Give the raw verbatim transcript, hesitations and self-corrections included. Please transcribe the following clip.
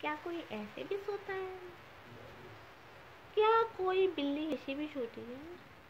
क्या कोई ऐसे भी सोता है? क्या कोई बिल्ली ऐसी भी सोती है?